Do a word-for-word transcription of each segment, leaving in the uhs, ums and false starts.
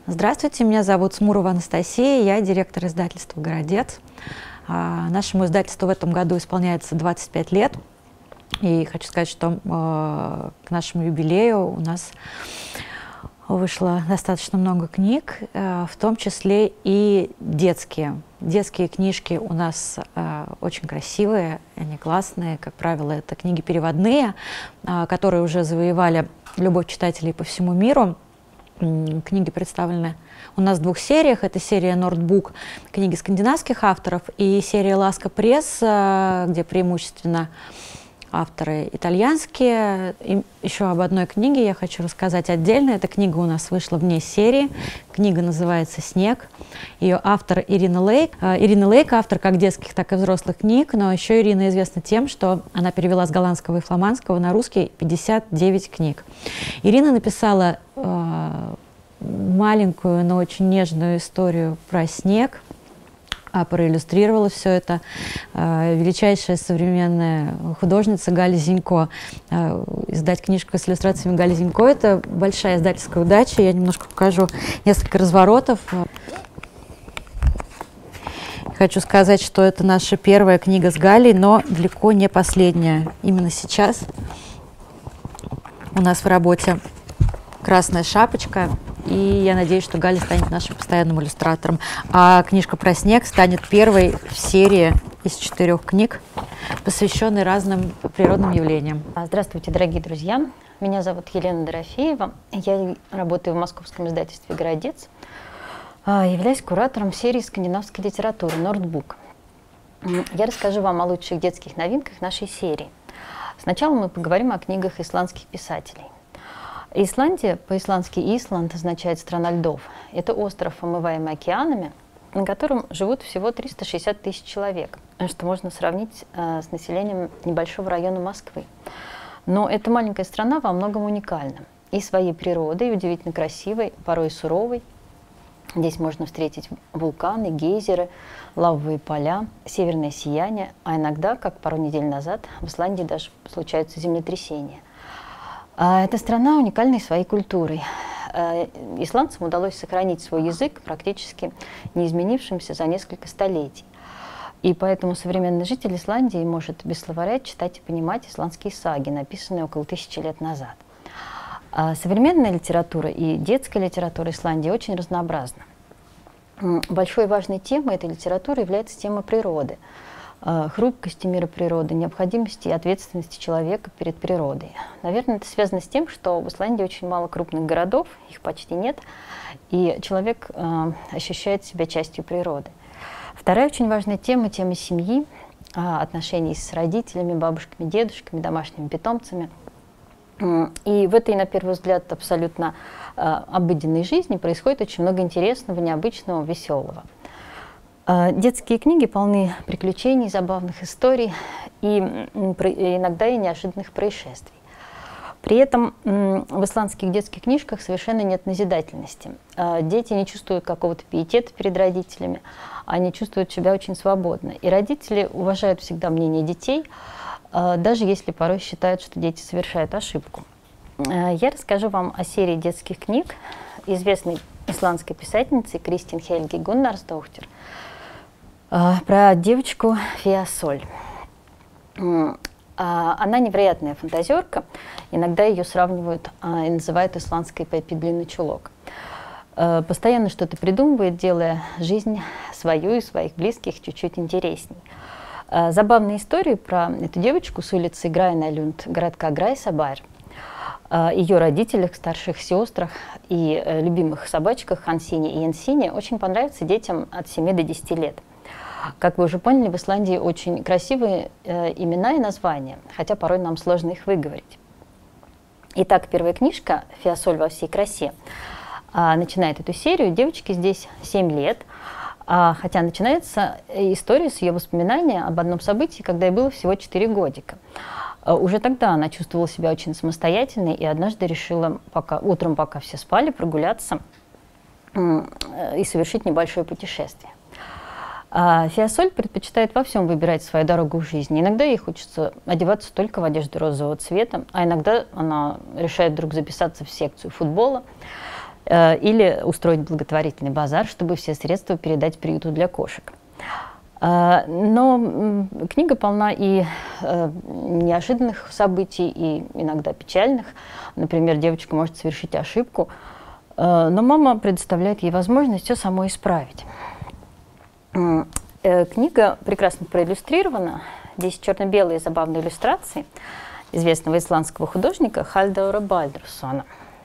Здравствуйте, меня зовут Смурова Анастасия, я директор издательства «Городец». А, нашему издательству в этом году исполняется двадцать пять лет. И хочу сказать, что э, к нашему юбилею у нас вышло достаточно много книг, э, в том числе и детские. Детские книжки у нас э, очень красивые, они классные. Как правило, это книги переводные, э, которые уже завоевали любовь читателей по всему миру. Книги представлены у нас в двух сериях. Это серия «Нордбук», книги скандинавских авторов, и серия «Ласка пресс», где преимущественно авторы итальянские. И еще об одной книге я хочу рассказать отдельно. Эта книга у нас вышла вне серии. Книга называется «Снег». Ее автор Ирина Лейк. Ирина Лейк — автор как детских, так и взрослых книг, но еще Ирина известна тем, что она перевела с голландского и фламандского на русский пятьдесят девять книг. Ирина написала э, маленькую, но очень нежную историю про снег, а проиллюстрировала все это э, величайшая современная художница Галя Зинько. Э, издать книжку с иллюстрациями Гали Зинько — это большая издательская удача. Я немножко покажу несколько разворотов. Хочу сказать, что это наша первая книга с Галей, но далеко не последняя. Именно сейчас у нас в работе «Красная шапочка», и я надеюсь, что Галя станет нашим постоянным иллюстратором. А книжка про снег станет первой в серии из четырех книг, посвященной разным природным явлениям. Здравствуйте, дорогие друзья! Меня зовут Елена Дорофеева. Я работаю в московском издательстве «Городец». Являюсь куратором серии скандинавской литературы «Нордбук». Я расскажу вам о лучших детских новинках нашей серии. Сначала мы поговорим о книгах исландских писателей. Исландия, по-исландски «Исланд» означает «страна льдов». Это остров, омываемый океанами, на котором живут всего триста шестьдесят тысяч человек, что можно сравнить э, с населением небольшого района Москвы. Но эта маленькая страна во многом уникальна. И своей природой, и удивительно красивой, порой суровой. Здесь можно встретить вулканы, гейзеры, лавовые поля, северное сияние, а иногда, как пару недель назад, в Исландии даже случаются землетрясения. Эта страна уникальна своей культурой. Исландцам удалось сохранить свой язык, практически не изменившимся за несколько столетий. И поэтому современный житель Исландии может без словаря читать и понимать исландские саги, написанные около тысячи лет назад. Современная литература и детская литература Исландии очень разнообразна. Большой и важной темой этой литературы является тема природы, хрупкости мира природы, необходимости и ответственности человека перед природой. Наверное, это связано с тем, что в Исландии очень мало крупных городов, их почти нет, и человек э, ощущает себя частью природы. Вторая очень важная тема — тема семьи, э, отношений с родителями, бабушками, дедушками, домашними питомцами. И в этой, на первый взгляд, абсолютно э, обыденной жизни происходит очень много интересного, необычного, веселого. Детские книги полны приключений, забавных историй и иногда и неожиданных происшествий. При этом в исландских детских книжках совершенно нет назидательности. Дети не чувствуют какого-то пиетета перед родителями, они чувствуют себя очень свободно. И родители уважают всегда мнение детей, даже если порой считают, что дети совершают ошибку. Я расскажу вам о серии детских книг известной исландской писательницы Кристин Хельги Гуннарсдóttir, про девочку Фиасоль. Она невероятная фантазерка. Иногда ее сравнивают и называют исландской Пеппи Длинный чулок. Постоянно что-то придумывает, делая жизнь свою и своих близких чуть-чуть интересней. Забавная история про эту девочку с улицы Грайналюнд, городка Грайсабайр, ее родителях, старших сестрах и любимых собачках Хансине и Янсине очень понравится детям от семи до десяти лет. Как вы уже поняли, в Исландии очень красивые э, имена и названия, хотя порой нам сложно их выговорить. Итак, первая книжка «Фиасоль во всей красе» э, начинает эту серию. Девочке здесь семь лет, э, хотя начинается история с ее воспоминания об одном событии, когда ей было всего четыре годика. Э, уже тогда она чувствовала себя очень самостоятельной и однажды решила пока, утром, пока все спали, прогуляться э, и совершить небольшое путешествие. А Фиасоль предпочитает во всем выбирать свою дорогу в жизни. Иногда ей хочется одеваться только в одежду розового цвета, а иногда она решает вдруг записаться в секцию футбола. или устроить благотворительный базар, чтобы все средства передать приюту для кошек. Но книга полна и неожиданных событий, и иногда печальных. Например, девочка может совершить ошибку, но мама предоставляет ей возможность все самой исправить. Книга прекрасно проиллюстрирована. Здесь черно-белые забавные иллюстрации известного исландского художника Хальдаура Бальдурсона.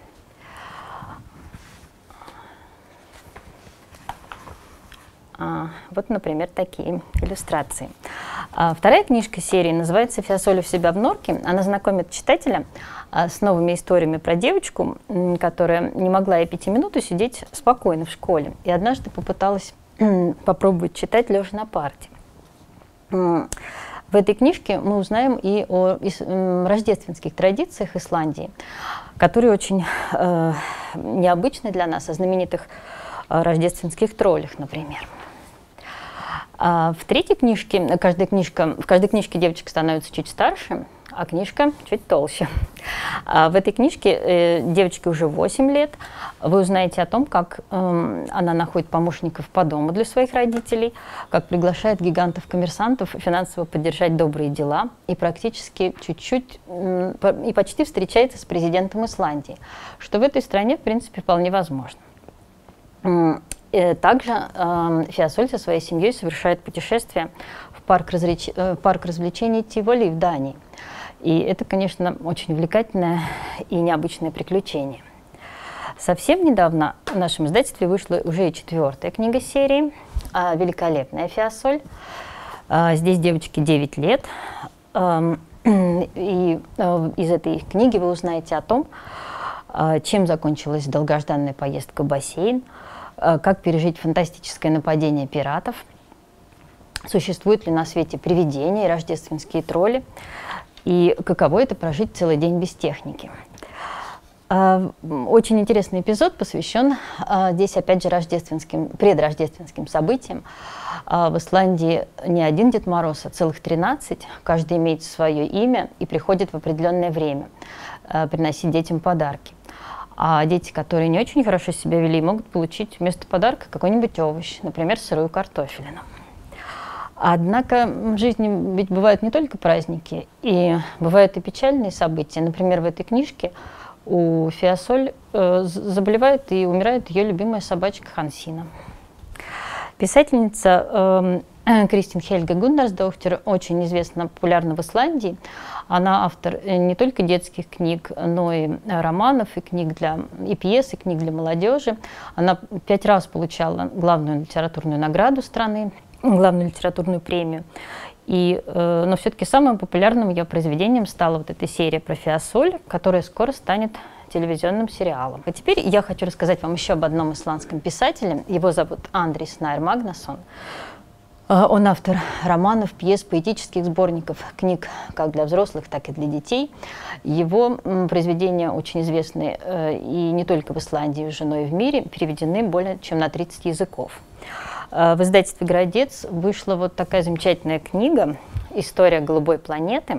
А, вот, например, такие иллюстрации. А, вторая книжка серии называется «Фиасоль у себя в норке». Она знакомит читателя а, с новыми историями про девочку, которая не могла и пяти минут усидеть спокойно в школе. И однажды попыталась попробовать читать лежа на парте. В этой книжке мы узнаем и о рождественских традициях Исландии, которые очень э, необычны для нас, о знаменитых э, рождественских троллях, например. А в третьей книжке, каждая книжка, в каждой книжке девочка становится чуть старше, а книжка чуть толще. А в этой книжке э, девочке уже восемь лет. Вы узнаете о том, как э, она находит помощников по дому для своих родителей, как приглашает гигантов-коммерсантов финансово поддержать добрые дела и практически чуть-чуть э, и почти встречается с президентом Исландии, что в этой стране, в принципе, вполне возможно. Также э, Фиасоль со своей семьей совершает путешествие в парк, развлеч... э, парк развлечений Тиволи в Дании. И это, конечно, очень увлекательное и необычное приключение. Совсем недавно в нашем издательстве вышла уже и четвертая книга серии э, «Великолепная Фиасоль». Э, здесь девочке девять лет. Э, и э, из этой книги вы узнаете о том, э, чем закончилась долгожданная поездка в бассейн, как пережить фантастическое нападение пиратов, существуют ли на свете привидения и рождественские тролли, и каково это прожить целый день без техники. Очень интересный эпизод посвящен здесь, опять же, рождественским, предрождественским событиям. В Исландии не один Дед Мороз, а целых тринадцать. Каждый имеет свое имя и приходит в определенное время приносить детям подарки. А дети, которые не очень хорошо себя вели, могут получить вместо подарка какой-нибудь овощ, например, сырую картофелину. Однако в жизни ведь бывают не только праздники, и бывают и печальные события. Например, в этой книжке у Фиасоль э, заболевает и умирает ее любимая собачка Хансина. Писательница э, Кристин Хельга Гуннарсдоттир очень известна, популярна в Исландии. Она автор не только детских книг, но и романов, и книг для, и пьес, и книг для молодежи. Она пять раз получала главную литературную награду страны, главную литературную премию. И, э, но все-таки самым популярным ее произведением стала вот эта серия про Фиасоль, которая скоро станет телевизионным сериалом. А теперь я хочу рассказать вам еще об одном исландском писателе. Его зовут Андри Снайр Магнасон. Он автор романов, пьес, поэтических сборников, книг как для взрослых, так и для детей. Его произведения очень известны и не только в Исландии уже, но и в мире, переведены более чем на тридцать языков. В издательстве «Городец» вышла вот такая замечательная книга «История голубой планеты».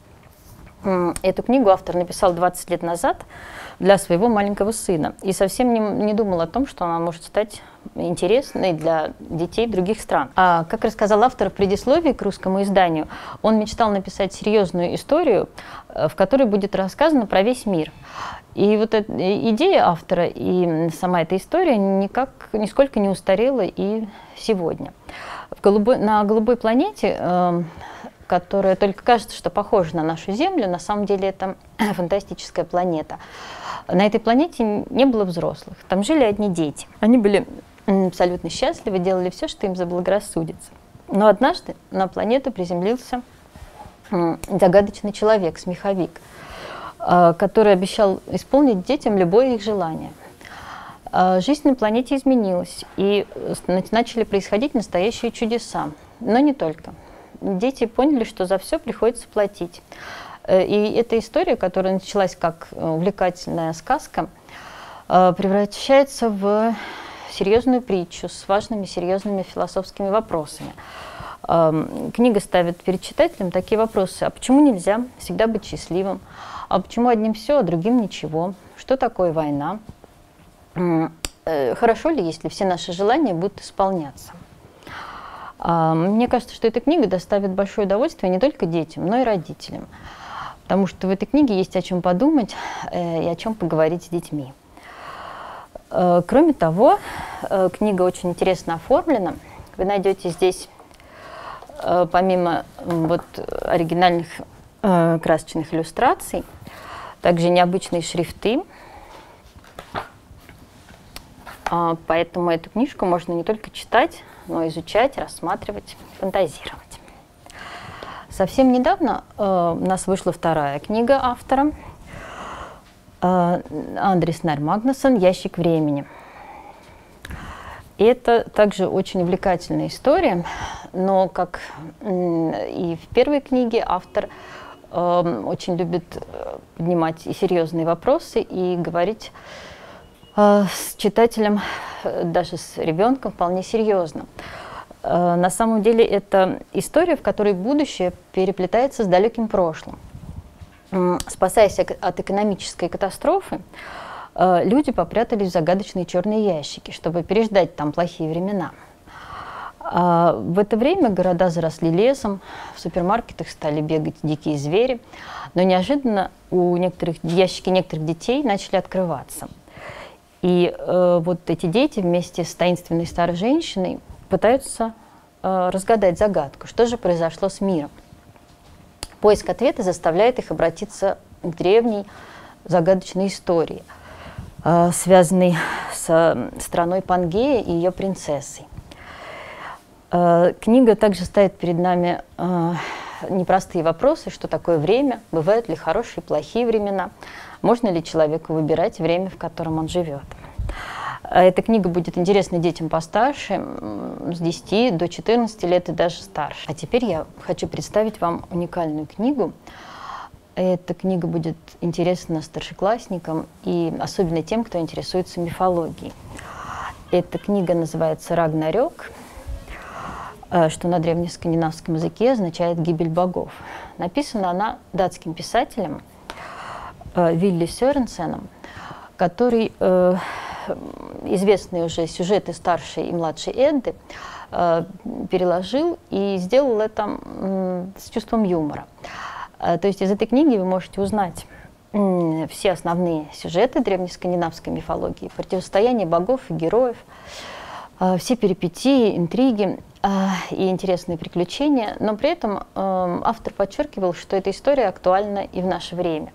Эту книгу автор написал двадцать лет назад для своего маленького сына и совсем не, не думал о том, что она может стать интересной для детей других стран. А, как рассказал автор в предисловии к русскому изданию, он мечтал написать серьезную историю, в которой будет рассказано про весь мир. И вот эта идея автора и сама эта история никак, нисколько не устарела и сегодня. В голубой, на голубой планете, э, которая только кажется, что похожа на нашу Землю, на самом деле это фантастическая планета. На этой планете не было взрослых, там жили одни дети. Они были абсолютно счастливы, делали все, что им заблагорассудится. Но однажды на планету приземлился загадочный человек, смеховик, который обещал исполнить детям любое их желание. Жизнь на планете изменилась, и начали происходить настоящие чудеса. Но не только. Дети поняли, что за все приходится платить. И эта история, которая началась как увлекательная сказка, превращается в серьезную притчу с важными, серьезными философскими вопросами. Книга ставит перед читателем такие вопросы: а почему нельзя всегда быть счастливым? А почему одним все, а другим ничего? Что такое война? Хорошо ли, если все наши желания будут исполняться? Мне кажется, что эта книга доставит большое удовольствие не только детям, но и родителям. Потому что в этой книге есть о чем подумать и о чем поговорить с детьми. Кроме того, книга очень интересно оформлена. Вы найдете здесь, помимо вот оригинальных красочных иллюстраций, также необычные шрифты. Поэтому эту книжку можно не только читать, но и изучать, рассматривать, фантазировать. Совсем недавно э, у нас вышла вторая книга автора э, Андре Снарр Магнуссон «Ящик времени». И это также очень увлекательная история, но, как э, и в первой книге, автор э, очень любит поднимать и серьезные вопросы и говорить э, с читателем, э, даже с ребенком, вполне серьезно. На самом деле это история, в которой будущее переплетается с далеким прошлым. Спасаясь от экономической катастрофы, люди попрятались в загадочные черные ящики, чтобы переждать там плохие времена. В это время города заросли лесом, в супермаркетах стали бегать дикие звери, но неожиданно у некоторых, ящики некоторых детей начали открываться. И вот эти дети вместе с таинственной старой женщиной пытаются э, разгадать загадку, что же произошло с миром. Поиск ответа заставляет их обратиться к древней загадочной истории, э, связанной с э, страной Пангея и ее принцессой. Э, книга также ставит перед нами э, непростые вопросы, что такое время, бывают ли хорошие и плохие времена, можно ли человеку выбирать время, в котором он живет. Эта книга будет интересна детям постарше, с десяти до четырнадцати лет и даже старше. А теперь я хочу представить вам уникальную книгу. Эта книга будет интересна старшеклассникам и особенно тем, кто интересуется мифологией. Эта книга называется «Рагнарёк», что на древнескандинавском языке означает «гибель богов». Написана она датским писателем Вилли Сёренсеном, который э, известные уже сюжеты старшей и младшей Эдды э, переложил и сделал это э, с чувством юмора. Э, то есть из этой книги вы можете узнать э, все основные сюжеты древнескандинавской мифологии, противостояние богов и героев, э, все перипетии, интриги э, и интересные приключения, но при этом э, автор подчеркивал, что эта история актуальна и в наше время.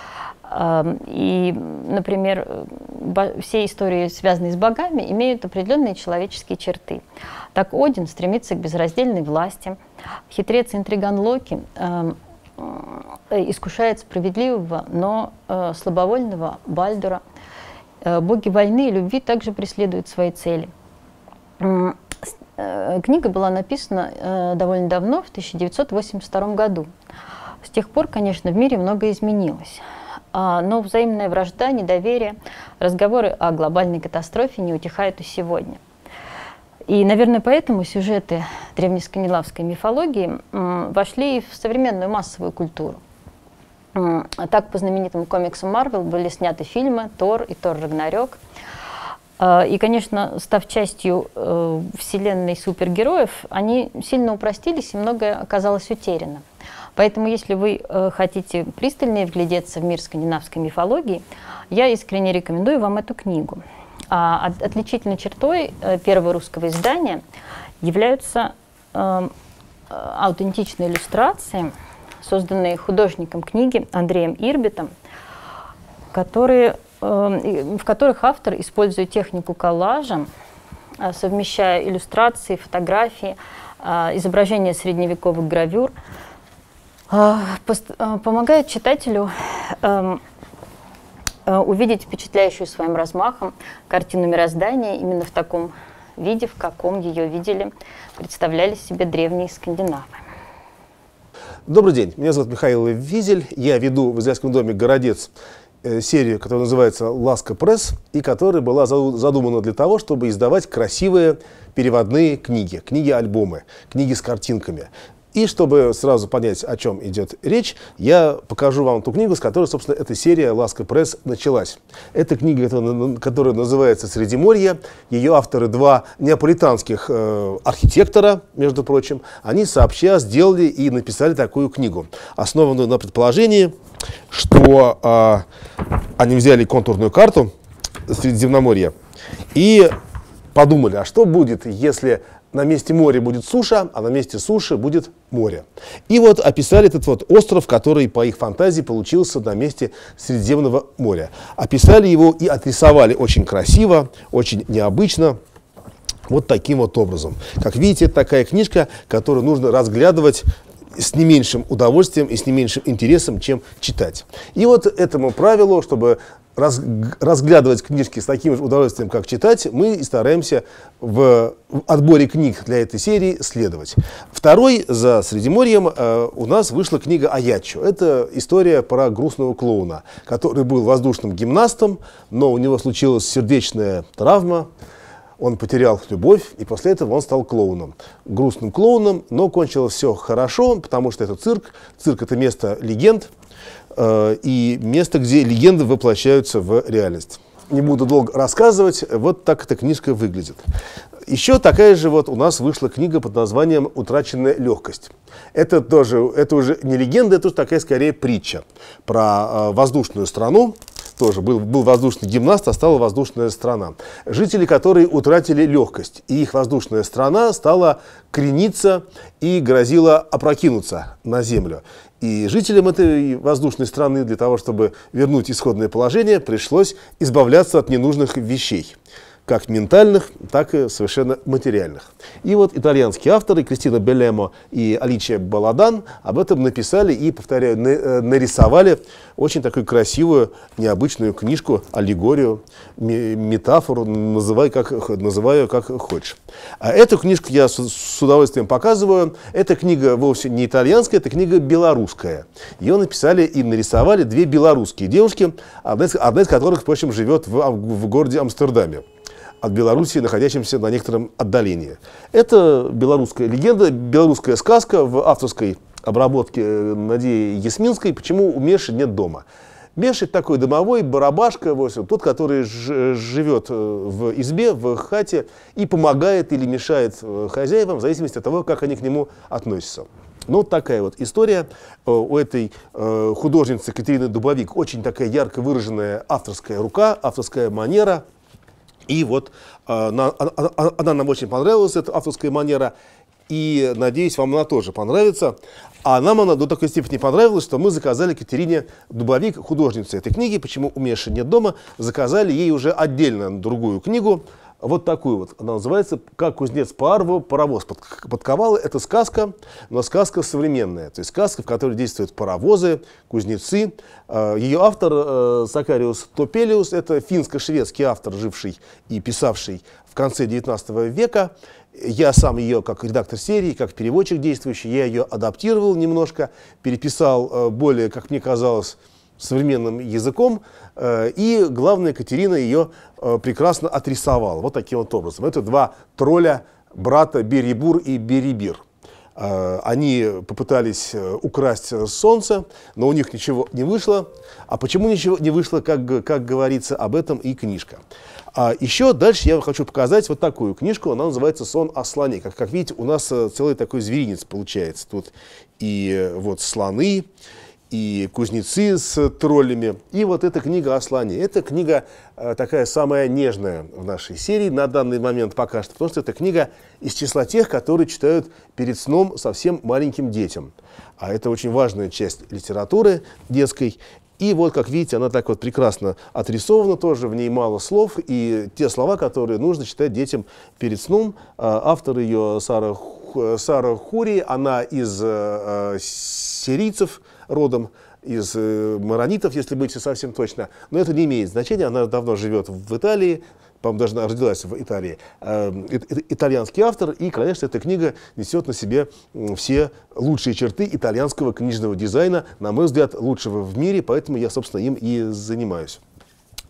И, например, все истории, связанные с богами, имеют определенные человеческие черты. Так Один стремится к безраздельной власти, хитрец и интриган Локи э, искушает справедливого, но э, слабовольного Бальдура. Э, боги войны и любви также преследуют свои цели. Э, э, книга была написана э, довольно давно, в тысяча девятьсот восемьдесят втором году. С тех пор, конечно, в мире многое изменилось. Но взаимная вражда, недоверие, разговоры о глобальной катастрофе не утихают и сегодня. И, наверное, поэтому сюжеты древнескандинавской мифологии вошли в современную массовую культуру. Так, по знаменитым комиксам Марвел были сняты фильмы «Тор» и «Тор Рагнарёк». И, конечно, став частью вселенной супергероев, они сильно упростились, и многое оказалось утеряно. Поэтому, если вы э, хотите пристальнее вглядеться в мир скандинавской мифологии, я искренне рекомендую вам эту книгу. А, от, отличительной чертой э, первого русского издания являются э, аутентичные иллюстрации, созданные художником книги Андреем Ирбитом, которые, э, в которых автор использует технику коллажа, э, совмещая иллюстрации, фотографии, э, изображения средневековых гравюр, помогает читателю э, э, увидеть впечатляющую своим размахом картину мироздания именно в таком виде, в каком ее видели, представляли себе древние скандинавы. Добрый день, меня зовут Михаил Визель, я веду в издательском доме «Городец» э, серию, которая называется «Ласка Пресс», и которая была задумана для того, чтобы издавать красивые переводные книги, книги-альбомы, книги с картинками. И чтобы сразу понять, о чем идет речь, я покажу вам ту книгу, с которой, собственно, эта серия «Ласка Пресс» началась. Это книга, которая называется «Средиморье». Ее авторы, два неаполитанских э, архитектора, между прочим, они сообща сделали и написали такую книгу, основанную на предположении, что э, они взяли контурную карту Средиземноморья и подумали, а что будет, если на месте моря будет суша, а на месте суши будет море. И вот описали этот вот остров, который по их фантазии получился на месте Средиземного моря. Описали его и отрисовали очень красиво, очень необычно, вот таким вот образом. Как видите, это такая книжка, которую нужно разглядывать с не меньшим удовольствием и с не меньшим интересом, чем читать. И вот этому правилу, чтобы раз, разглядывать книжки с таким же удовольствием, как читать, мы и стараемся в, в отборе книг для этой серии следовать. Второй за Средиморьем э, у нас вышла книга Аяччо. Это история про грустного клоуна, который был воздушным гимнастом, но у него случилась сердечная травма. Он потерял любовь, и после этого он стал клоуном. Грустным клоуном, но кончилось все хорошо, потому что это цирк. Цирк — это место легенд, э, и место, где легенды воплощаются в реальность. Не буду долго рассказывать, вот так эта книжка выглядит. Еще такая же вот у нас вышла книга под названием «Утраченная легкость». Это тоже, это уже не легенда, это уже такая скорее притча про э, воздушную страну. Тоже был, был воздушный гимнаст, а стала воздушная страна. Жители, которые утратили легкость, и их воздушная страна стала крениться и грозила опрокинуться на землю. И жителям этой воздушной страны для того, чтобы вернуть исходное положение, пришлось избавляться от ненужных вещей. Как ментальных, так и совершенно материальных. И вот итальянские авторы Кристина Беллемо и Аличия Баладан об этом написали и, повторяю, нарисовали очень такую красивую, необычную книжку, аллегорию, метафору, называй как, называй ее как хочешь. А эту книжку я с, с удовольствием показываю. Эта книга вовсе не итальянская, это книга белорусская. Ее написали и нарисовали две белорусские девушки, одна из, одна из которых, впрочем, живет в, в городе Амстердаме от Белоруссии, находящемся на некотором отдалении. Это белорусская легенда, белорусская сказка в авторской обработке Надеи Ясминской «Почему у Меши нет дома». Меша — такой домовой, барабашка, вот, тот, который живет в избе, в хате и помогает или мешает хозяевам в зависимости от того, как они к нему относятся. Ну, вот такая вот история. У этой художницы Катерины Дубовик очень такая ярко выраженная авторская рука, авторская манера. И вот она, она, она нам очень понравилась, эта авторская манера, и, надеюсь, вам она тоже понравится. А нам она до такой степени понравилась, что мы заказали Катерине Дубовик, художнице этой книги «Почему у Меши нет дома», заказали ей уже отдельно другую книгу, вот такую вот. Она называется «Как кузнец Паарво паровоз подковал». Это сказка, но сказка современная. То есть сказка, в которой действуют паровозы, кузнецы. Ее автор Сакариус Топелиус, это финско-шведский автор, живший и писавший в конце девятнадцатого века. Я сам ее, как редактор серии, как переводчик действующий, я ее адаптировал немножко, переписал более, как мне казалось, современным языком, и, главное, Катерина ее прекрасно отрисовала вот таким вот образом. Это два тролля, брата Берибур и Берибир. Они попытались украсть солнце, но у них ничего не вышло. А почему ничего не вышло, как, как говорится, об этом и книжка. А еще дальше я хочу показать вот такую книжку, она называется «Сон о слоне». Как, как видите, у нас целый такой зверинец получается. Тут и вот слоны, и кузнецы с троллями, и вот эта книга о слоне. Эта книга э, такая самая нежная в нашей серии на данный момент пока что, потому что это книга из числа тех, которые читают перед сном совсем маленьким детям. А это очень важная часть литературы детской. И вот, как видите, она так вот прекрасно отрисована, тоже в ней мало слов, и те слова, которые нужно читать детям перед сном. Автор ее Сара, Сара Хури, она из э, сирийцев родом, из э, маронитов, если быть совсем точно. Но это не имеет значения, она давно живет в Италии, по-моему, даже она родилась в Италии. Э, итальянский автор, и, конечно, эта книга несет на себе все лучшие черты итальянского книжного дизайна, на мой взгляд, лучшего в мире, поэтому я, собственно, им и занимаюсь.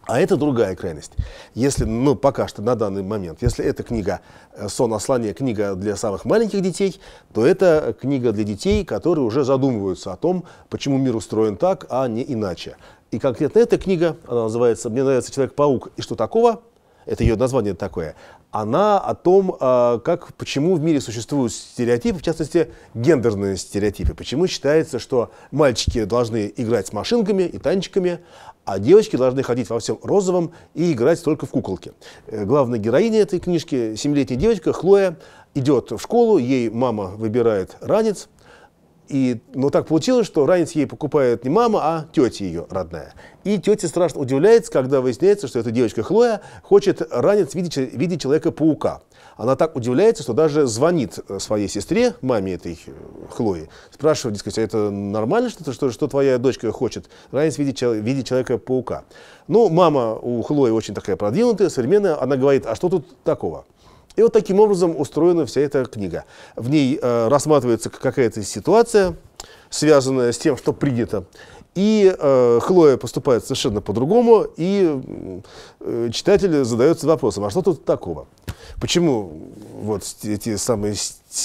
А это другая крайность. Если, ну, пока что на данный момент, если эта книга «Сон о слоне» книга для самых маленьких детей, то это книга для детей, которые уже задумываются о том, почему мир устроен так, а не иначе. И конкретно эта книга, она называется «Мне нравится Человек-паук и что такого?», это ее название такое, она о том, как, почему в мире существуют стереотипы, в частности, гендерные стереотипы. Почему считается, что мальчики должны играть с машинками и танчиками, а девочки должны ходить во всем розовом и играть только в куколки. Главная героиня этой книжки, семилетняя девочка Хлоя, идет в школу, ей мама выбирает ранец. И, но так получилось, что ранец ей покупает не мама, а тетя ее родная. И тетя страшно удивляется, когда выясняется, что эта девочка Хлоя хочет ранец в виде, в виде Человека-паука. Она так удивляется, что даже звонит своей сестре, маме этой Хлои, спрашивает, дескать, а это нормально, что, что, что твоя дочка хочет ранец в виде, в виде Человека-паука? Ну, мама у Хлои очень такая продвинутая, современная, она говорит, а что тут такого? И вот таким образом устроена вся эта книга. В ней э, рассматривается какая-то ситуация, связанная с тем, что принято. И э, Хлоя поступает совершенно по-другому, и э, читатель задается вопросом, а что тут такого? Почему, вот, эти самые,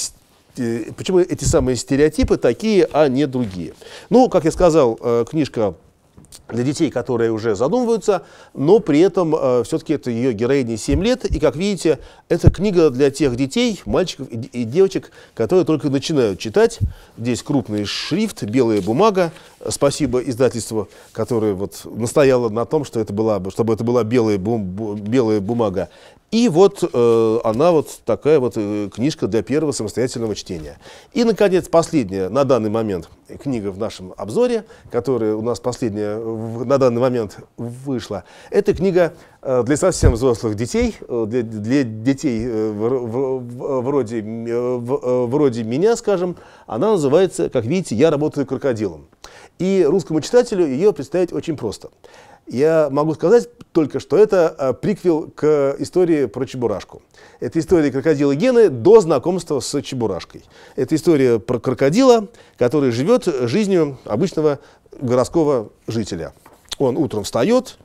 почему эти самые стереотипы такие, а не другие? Ну, как я сказал, э, книжка для детей, которые уже задумываются, но при этом э, все-таки это ее героине семь лет, и, как видите, это книга для тех детей, мальчиков и, и девочек, которые только начинают читать. Здесь крупный шрифт, белая бумага. Спасибо издательству, которое вот настояло на том, что это была, чтобы это была белая, бум, белая бумага. И вот э, она вот такая вот э, книжка для первого самостоятельного чтения. И, наконец, последняя на данный момент книга в нашем обзоре, которая у нас последняя в, на данный момент вышла. Это книга э, для совсем взрослых детей, э, для, для детей э, в, в, в, вроде, э, в, вроде меня, скажем. Она называется, как видите, «Я работаю крокодилом». И русскому читателю ее представить очень просто. Я могу сказать только, что это а, приквел к истории про Чебурашку. Это история крокодила Гены до знакомства с Чебурашкой. Это история про крокодила, который живет жизнью обычного городского жителя. Он утром встает,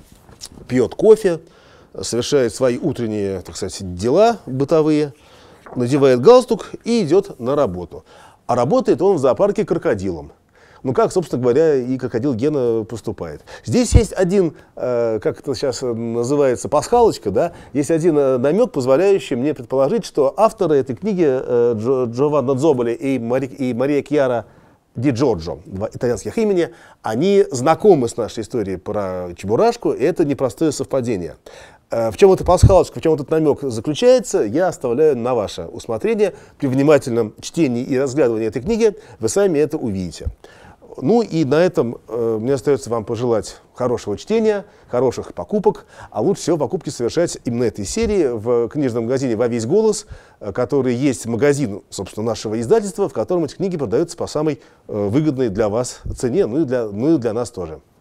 пьет кофе, совершает свои утренние, так сказать, дела бытовые, надевает галстук и идет на работу. А работает он в зоопарке крокодилом. Ну, как, собственно говоря, и крокодил Гена поступает. Здесь есть один, э, как это сейчас называется, пасхалочка, да? Есть один э, намек, позволяющий мне предположить, что авторы этой книги, э, Джо, Джованна Дзоболи и, Мари, и Мария Кьяра Ди Джорджо, два итальянских имени, они знакомы с нашей историей про Чебурашку, и это непростое совпадение. Э, в чем эта пасхалочка, в чем этот намек заключается, я оставляю на ваше усмотрение. При внимательном чтении и разглядывании этой книги вы сами это увидите. Ну и на этом э, мне остается вам пожелать хорошего чтения, хороших покупок, а лучше всего покупки совершать именно этой серии в книжном магазине «Во весь голос», э, который есть магазин, собственно, нашего издательства, в котором эти книги продаются по самой э, выгодной для вас цене, ну и для, ну и для нас тоже.